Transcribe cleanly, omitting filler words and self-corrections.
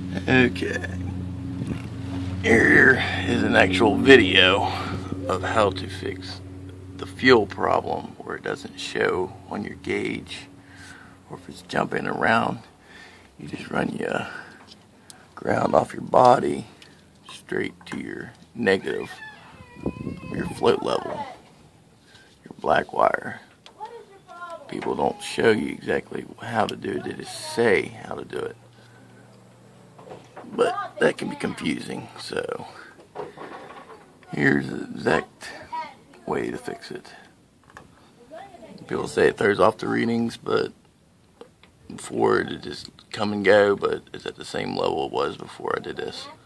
Okay, here is an actual video of how to fix the fuel problem where it doesn't show on your gauge, or if it's jumping around. You just run your ground off your body straight to your negative, your float level, your black wire. People don't show you exactly how to do it, they just say how to do it. But that can be confusing, so here's the exact way to fix it. People say it throws off the readings, but before it just come and go, but it's at the same level it was before I did this.